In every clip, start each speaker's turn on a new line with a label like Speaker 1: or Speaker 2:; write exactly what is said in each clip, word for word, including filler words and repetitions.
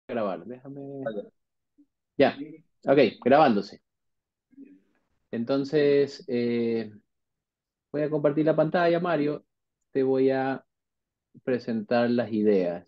Speaker 1: Grabar, déjame. Ya, ok, grabándose. Entonces, eh, voy a compartir la pantalla, Mario. Te voy a presentar las ideas.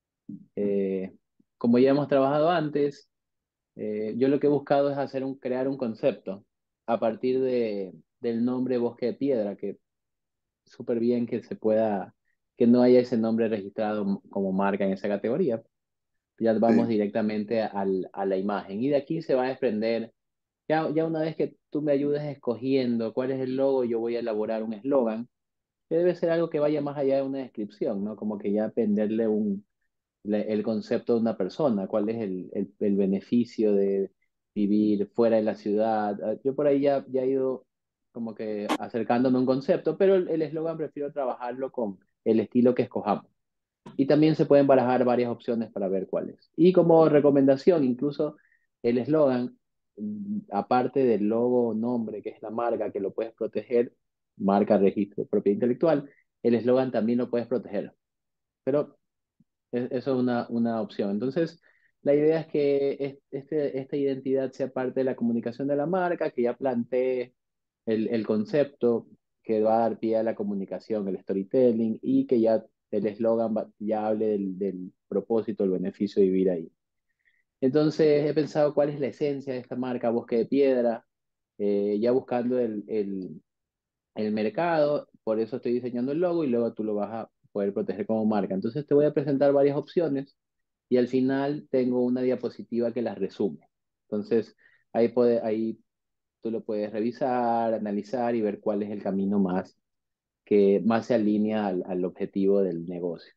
Speaker 1: Eh, Como ya hemos trabajado antes, eh, yo lo que he buscado es hacer un, crear un concepto a partir de, del nombre Bosque de Piedra, que súper bien que se pueda, que no haya ese nombre registrado como marca en esa categoría. Ya vamos
Speaker 2: Sí,
Speaker 1: directamente al- a la imagen. Y de aquí se va a desprender. Ya, ya una vez que tú me ayudes escogiendo cuál es el logo, yo voy a elaborar un eslogan, que debe ser algo que vaya más allá de una descripción, ¿no? Como que ya aprenderle un, le- el concepto de una persona, cuál es el, el, el beneficio de vivir fuera de la ciudad. Ah, Yo por ahí ya, ya he ido como que acercándome a un concepto, pero el el eslogan prefiero trabajarlo con el estilo que escojamos. Y también se pueden barajar varias opciones para ver cuáles. Y como recomendación, incluso el eslogan, mm, aparte del logo, nombre, que es la marca, que lo puedes proteger, marca, registro de propiedad intelectual, el eslogan también lo puedes proteger. Pero es- eso es una, una opción. Entonces, la idea es que es- este, esta identidad sea parte de la comunicación de la marca, que ya plantee el, el concepto que va a dar pie a la comunicación, el storytelling, y que ya el eslogan va- ya hable del, del propósito, el beneficio de vivir ahí. Entonces, he pensado cuál es la esencia de esta marca Bosque de Piedra, eh, ya buscando el, el, el mercado, por eso estoy diseñando el logo y luego tú lo vas a poder proteger como marca. Entonces, te voy a presentar varias opciones y al final tengo una diapositiva que las resume. Entonces, ahí, puede, ahí tú lo puedes revisar, analizar y ver cuál es el camino más que más se alinea al, al objetivo del negocio.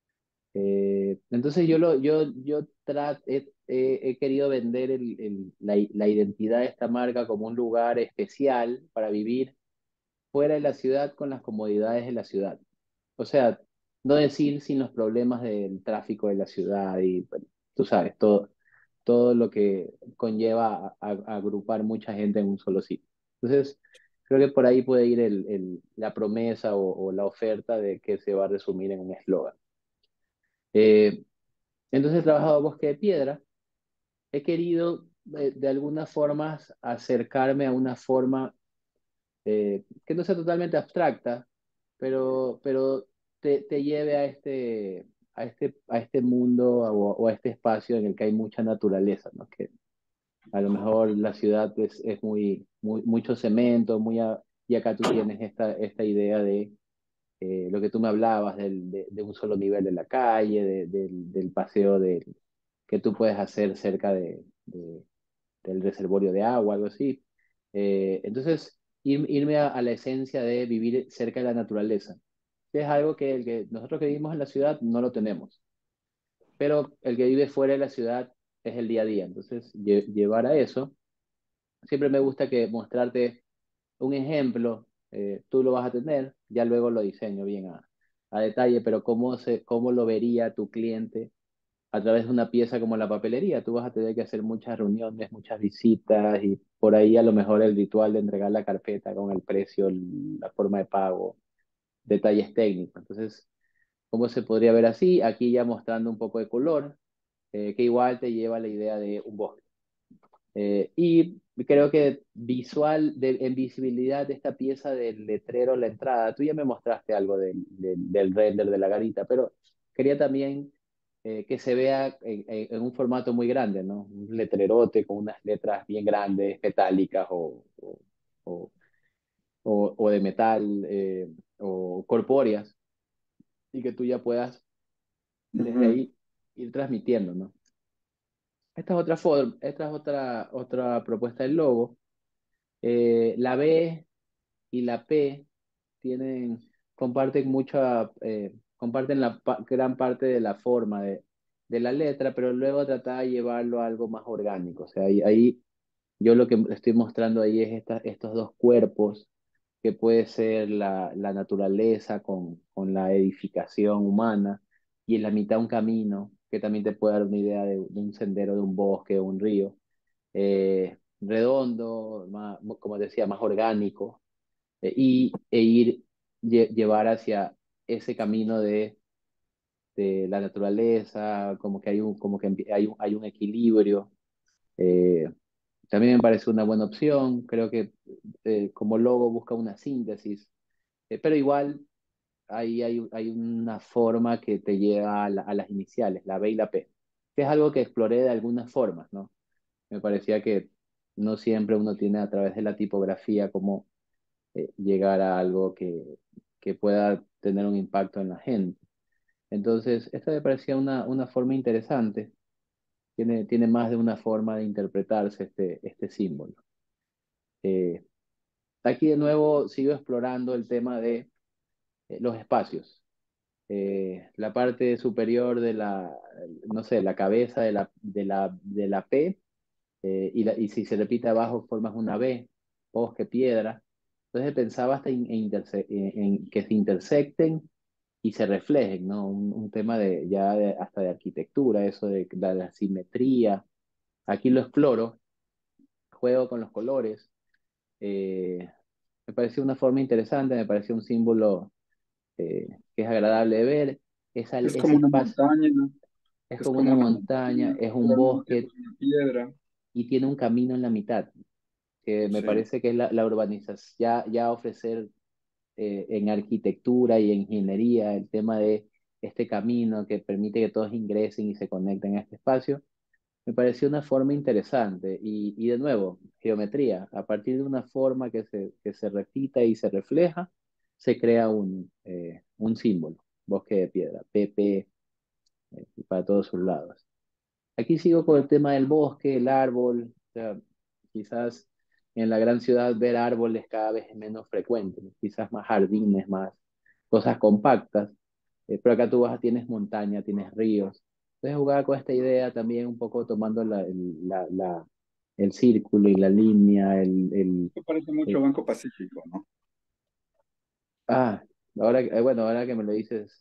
Speaker 1: Eh, entonces yo, lo, yo, yo tra- he, he- he querido vender el- el- la, la identidad de esta marca como un lugar especial para vivir fuera de la ciudad con las comodidades de la ciudad. O sea, no decir sin los problemas del tráfico de la ciudad y bueno, tú sabes, todo, todo lo que conlleva a, a- agrupar mucha gente en un solo sitio. Entonces, creo que por ahí puede ir el, el- la promesa o, o la oferta de que se va a resumir en un eslogan. Eh, entonces, he trabajado Bosque de Piedra. He querido, eh, de algunas formas, acercarme a una forma eh, que no sea totalmente abstracta, pero, pero te, te lleve a este, a este, a este mundo o, o a este espacio en el que hay mucha naturaleza, ¿no? Que a lo mejor la ciudad es, es muy, muy, mucho cemento, muy a- y acá tú tienes esta, esta idea de eh, lo que tú me hablabas, del, de, de un solo nivel de la calle, de- del, del paseo de, que tú puedes hacer cerca de, de- del reservorio de agua, algo así. Eh, entonces, ir- irme a, a la esencia de vivir cerca de la naturaleza, que es algo que, el que nosotros que vivimos en la ciudad no lo tenemos, pero el que vive fuera de la ciudad es el día a día. Entonces, lle- llevar a eso, siempre me gusta que mostrarte un ejemplo, eh, tú lo vas a tener, ya luego lo diseño bien a, a detalle, pero cómo, se, cómo lo vería tu cliente a través de una pieza como la papelería. Tú vas a tener que hacer muchas reuniones, muchas visitas y por ahí a lo mejor el ritual de entregar la carpeta con el precio, la forma de pago, detalles técnicos. Entonces, ¿cómo se podría ver así? Aquí ya mostrando un poco de color, eh, que igual te lleva a la idea de un bosque. Eh, y creo que visual, de, en visibilidad de esta pieza del letrero, la entrada, tú ya me mostraste algo del, del, del render de la garita, pero quería también eh, que se vea en, en- en un formato muy grande, ¿no? Un letrerote con unas letras bien grandes, metálicas o, o, o, o- o de metal eh, o corpóreas, y que tú ya puedas desde
Speaker 2: ujú,
Speaker 1: ahí ir transmitiendo, ¿no? Esta es otra forma, esta es otra, otra propuesta del logo. Eh, la B y la P tienen, comparten mucha, eh, comparten la pa- gran parte de la forma de, de la letra, pero luego tratar de llevarlo a algo más orgánico. O sea, ahí, ahí yo lo que estoy mostrando ahí es esta- estos dos cuerpos, que puede ser la, la naturaleza con, con la edificación humana, y en la mitad un camino, que también te puede dar una idea de, de un sendero, de un bosque o un río, eh, redondo, más, como decía, más orgánico eh, y, e ir lle- llevar hacia ese camino de de la naturaleza, como que hay un, como que hay un, hay un equilibrio. Eh, También me parece una buena opción. Creo que eh, como logo busca una síntesis, eh, pero igual ahí hay, hay una forma que te lleva a, la- a las iniciales, la B y la P, que es algo que exploré de algunas formas, ¿no? Me parecía que no siempre uno tiene a través de la tipografía como eh, llegar a algo que, que pueda tener un impacto en la gente. Entonces, esta me parecía una, una forma interesante. Tiene, tiene más de una forma de interpretarse este, este símbolo. Eh, Aquí de nuevo sigo explorando el tema de eh, los espacios. Eh, la parte superior de la, no sé, la cabeza de la, de la, de la P, eh, y, la- y si se repite abajo formas una B, bosque, piedra. Entonces pensaba hasta en, en interse- en- en que se intersecten y se reflejen, ¿no? Un, un tema de ya de- hasta de arquitectura, eso de la, la simetría. Aquí lo exploro, juego con los colores. eh, Me pareció una forma interesante, me pareció un símbolo eh, que es agradable de ver. Esa-
Speaker 2: Es
Speaker 1: ese
Speaker 2: como una
Speaker 1: espacio
Speaker 2: montaña,
Speaker 1: es
Speaker 2: es
Speaker 1: como
Speaker 2: como
Speaker 1: una
Speaker 2: una
Speaker 1: montaña,
Speaker 2: montaña,
Speaker 1: es un
Speaker 2: pero al mismo tiempo
Speaker 1: bosque
Speaker 2: es una piedra.
Speaker 1: y tiene un camino en la mitad, que me
Speaker 2: Sí,
Speaker 1: parece que es la, la urbanización, ya, ya ofrecer eh, en arquitectura y en ingeniería el tema de este camino que permite que todos ingresen y se conecten a este espacio. Me pareció una forma interesante y, y de nuevo, geometría. A partir de una forma que se, que se repita y se refleja, se crea un, eh, un símbolo, bosque de piedra, P P, eh, para todos sus lados. Aquí sigo con el tema del bosque, el árbol. O sea, quizás en la gran ciudad ver árboles cada vez es menos frecuente, ¿no? Quizás más jardines, más cosas compactas. Eh, pero acá tú vas, tienes montaña, tienes ríos. Entonces jugaba con esta idea también un poco tomando la, el, la, la- el círculo y la línea, el, el,
Speaker 2: esto parece mucho
Speaker 1: el-
Speaker 2: Banco Pacífico, ¿no?
Speaker 1: ah, ahora, eh, bueno, ahora que me lo dices,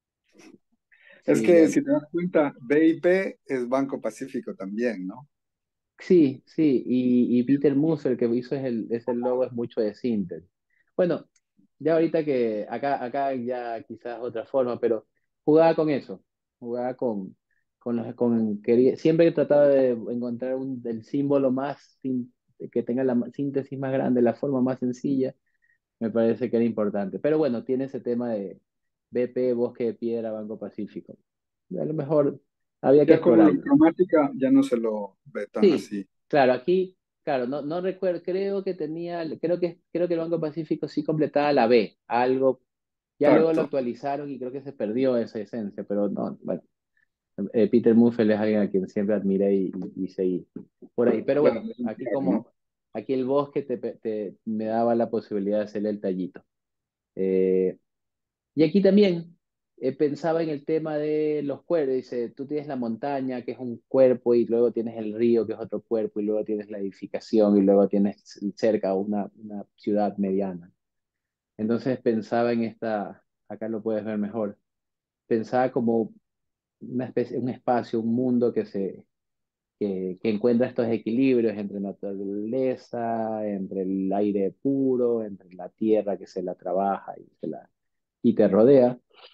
Speaker 2: Es
Speaker 1: sí,
Speaker 2: que
Speaker 1: ya,
Speaker 2: si te das cuenta, B I P es Banco Pacífico también, ¿no?
Speaker 1: sí, sí, y, y Peter Musser, que hizo es el, es el logo, es mucho de Sintel. Bueno, ya ahorita que acá, acá ya quizás otra forma, pero jugaba con eso, jugaba con, con los, con, quería, siempre he tratado de encontrar un, el símbolo más, sin- que tenga la ma- síntesis más grande, la forma más sencilla, me parece que era importante. Pero bueno, tiene ese tema de B P, Bosque de Piedra, Banco Pacífico. A lo mejor había que
Speaker 2: Ya con la
Speaker 1: explorarlo.
Speaker 2: cromática ya no se lo ve tan
Speaker 1: Sí,
Speaker 2: así.
Speaker 1: claro, aquí, claro, no, no recuerdo, creo que tenía, creo que, creo que el Banco Pacífico sí completaba la B, algo, ya luego lo
Speaker 2: Exacto.
Speaker 1: actualizaron y creo que se perdió esa esencia, pero no, bueno, eh, Peter Muffel es alguien a quien siempre admiré y, y, y seguí por ahí. Pero
Speaker 2: Claro,
Speaker 1: bueno,
Speaker 2: es un
Speaker 1: aquí
Speaker 2: crack, ¿no?
Speaker 1: como, aquí el bosque te, te- me daba la posibilidad de hacerle el tallito. Eh, y aquí también eh, pensaba en el tema de los cuerpos. Dice, tú tienes la montaña, que es un cuerpo, y luego tienes el río, que es otro cuerpo, y luego tienes la edificación, y luego tienes cerca una, una ciudad mediana. Entonces pensaba en esta, acá lo puedes ver mejor, pensaba como una especie, un espacio, un mundo que se, que, que encuentra estos equilibrios entre naturaleza, entre el aire puro, entre la tierra que se la trabaja y, se la, y te rodea.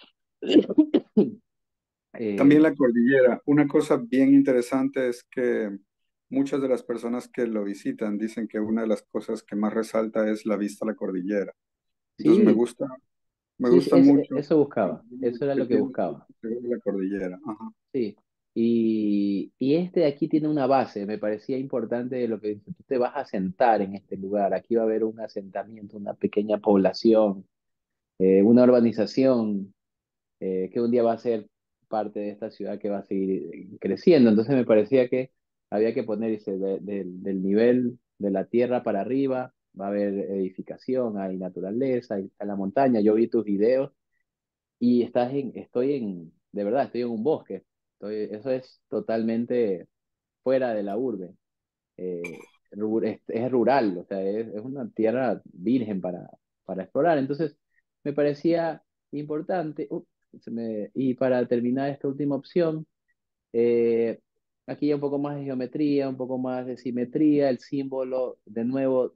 Speaker 2: También
Speaker 1: Eh,
Speaker 2: la cordillera. Una cosa bien interesante es que muchas de las personas que lo visitan dicen que una de las cosas que más resalta es la vista a la cordillera. Entonces me
Speaker 1: sí,
Speaker 2: gusta, me
Speaker 1: sí, sí,
Speaker 2: gusta
Speaker 1: es-
Speaker 2: mucho
Speaker 1: eso
Speaker 2: el
Speaker 1: buscaba,
Speaker 2: view
Speaker 1: eso era
Speaker 2: que
Speaker 1: lo que
Speaker 2: tiene
Speaker 1: buscaba,
Speaker 2: la cordillera. Ajá.
Speaker 1: sí. Y, y este de aquí tiene una base, me parecía importante de lo que dice, tú te vas a sentar en este lugar, aquí va a haber un asentamiento, una pequeña población, eh, una urbanización, eh, que un día va a ser parte de esta ciudad que va a seguir eh, creciendo. Entonces me parecía que había que poner, dice, de- de- del nivel de la tierra para arriba, va a haber edificación, hay naturaleza, hay, está la montaña. Yo vi tus videos y estás en, estoy en, de verdad, estoy en un bosque. Estoy, eso es totalmente fuera de la urbe. Eh, ru- es, es rural, o sea, es, es una tierra virgen para, para explorar. Entonces, me parecía importante. Uh, se me- y para terminar esta última opción, eh, aquí hay un poco más de geometría, un poco más de simetría. El símbolo, de nuevo,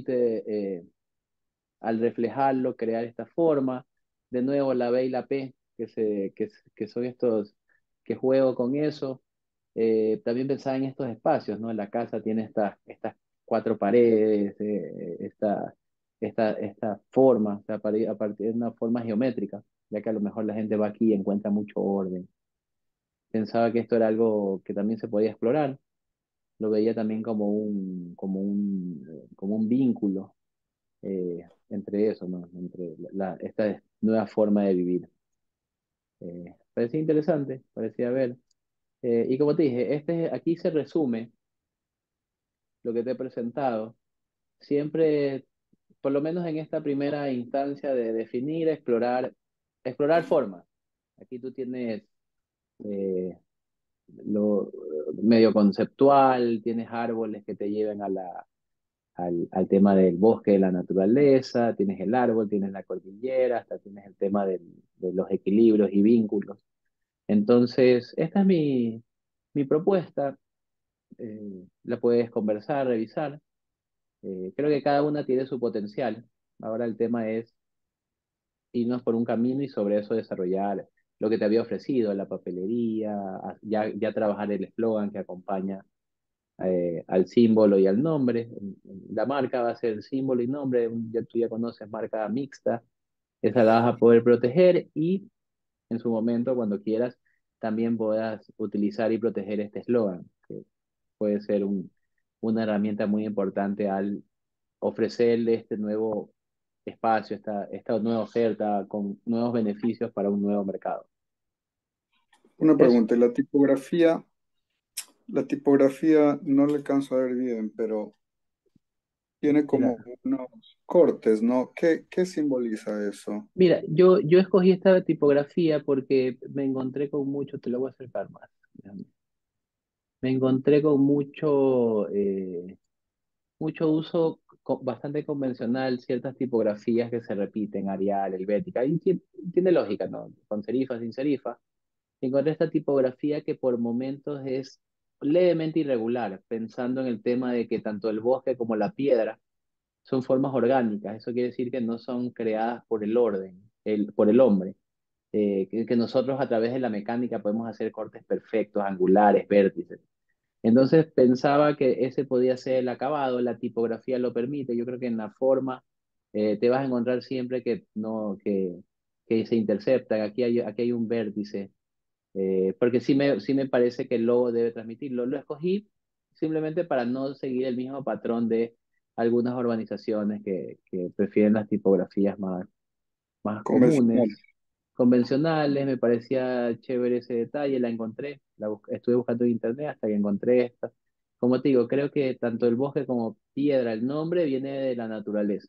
Speaker 1: permite, eh, al reflejarlo, crear esta forma. De nuevo, la B y la P. que, se, que, que son estos, que juego con eso. Eh, también pensaba en estos espacios, ¿no? La casa tiene estas, estas cuatro paredes, eh, esta, esta, esta forma, o sea, a partir a partir de una forma geométrica, ya que a lo mejor la gente va aquí y encuentra mucho orden. Pensaba que esto era algo que también se podía explorar, lo veía también como un, como un, eh, como un vínculo eh, entre eso, ¿no? Entre la, la- esta nueva forma de vivir. Eh, parecía interesante, parecía ver. Eh, y como te dije, este, aquí se resume lo que te he presentado. Siempre, por lo menos en esta primera instancia de definir, explorar, explorar formas. Aquí tú tienes eh, lo medio conceptual, tienes árboles que te lleven a la, al, al tema del bosque, de la naturaleza, tienes el árbol, tienes la cordillera, hasta tienes el tema del- de los equilibrios y vínculos. Entonces, esta es mi, mi propuesta. Eh, la puedes conversar, revisar. Eh, creo que cada una tiene su potencial. Ahora el tema es irnos por un camino y sobre eso desarrollar lo que te había ofrecido, la papelería, a- ya, ya trabajar el eslogan que acompaña eh, al símbolo y al nombre. La marca va a ser símbolo y nombre, ya tú ya conoces marca mixta, esa la vas a poder proteger y en su momento, cuando quieras, también puedas utilizar y proteger este eslogan, que puede ser un, una herramienta muy importante al ofrecerle este nuevo espacio, esta, esta nueva oferta con nuevos beneficios para un nuevo mercado.
Speaker 2: Una
Speaker 1: Eso,
Speaker 2: pregunta, ¿y la tipografía? La tipografía no le canso a ver bien, pero tiene como
Speaker 1: mira,
Speaker 2: unos cortes, ¿no? ¿Qué, qué simboliza eso?
Speaker 1: mira, yo, yo escogí esta tipografía porque me encontré con mucho, te lo voy a acercar más. Déjame. Me encontré con mucho, eh, mucho uso co- bastante convencional, ciertas tipografías que se repiten, Arial, Helvética, y ti- tiene lógica, ¿no? Con serifa, sin serifa. Encontré esta tipografía que por momentos es levemente irregular, pensando en el tema de que tanto el bosque como la piedra son formas orgánicas. Eso quiere decir que no son creadas por el orden, el, por el hombre. Eh, que, que nosotros a través de la mecánica podemos hacer cortes perfectos, angulares, vértices. Entonces pensaba que ese podía ser el acabado, la tipografía lo permite. Yo creo que en la forma eh, te vas a encontrar siempre que, no, que, que se interceptan. Aquí hay, aquí hay un vértice, eh, porque sí me, sí me parece que el logo debe transmitirlo. Lo escogí simplemente para no seguir el mismo patrón de algunas urbanizaciones que, que prefieren las tipografías más, más
Speaker 2: Convencional.
Speaker 1: comunes, convencionales. Me parecía chévere ese detalle, la encontré, la bus- estuve buscando en internet hasta que encontré esta. Como te digo, creo que tanto el bosque como piedra, el nombre viene de la naturaleza.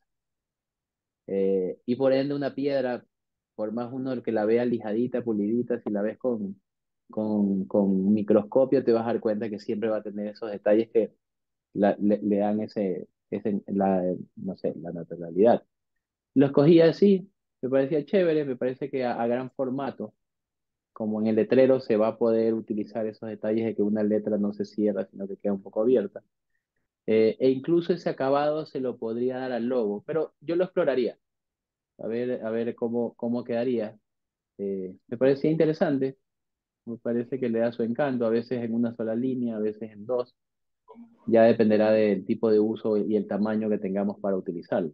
Speaker 1: Eh, y por ende una piedra, por más uno que la vea lijadita, pulidita, si la ves con, con, con un microscopio te vas a dar cuenta que siempre va a tener esos detalles que la- le, le dan ese, ese la, no sé, la naturalidad. Lo escogí así, me parecía chévere, me parece que a, a gran formato, como en el letrero se va a poder utilizar esos detalles de que una letra no se cierra, sino que queda un poco abierta. Eh, e incluso ese acabado se lo podría dar al logo, pero yo lo exploraría, a ver, a ver cómo, cómo quedaría. Eh, me parecía interesante, me parece que le da su encanto, a veces en una sola línea, a veces en dos, ya dependerá del tipo de uso y el tamaño que tengamos para utilizarlo.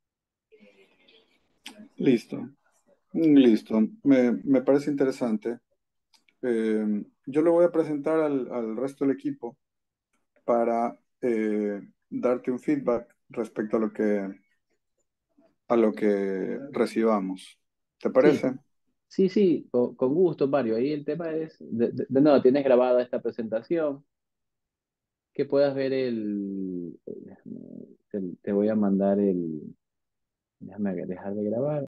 Speaker 2: Listo, listo. Me, me parece interesante. Eh, yo le voy a presentar al, al resto del equipo para eh, darte un feedback respecto a lo que, a lo que recibamos. ¿Te
Speaker 1: Sí,
Speaker 2: parece?
Speaker 1: sí, sí, con, con gusto, Mario. Ahí el tema es, de, de, de nuevo, tienes grabada esta presentación, que puedas ver el, te, te voy a mandar el, déjame dejar de grabar.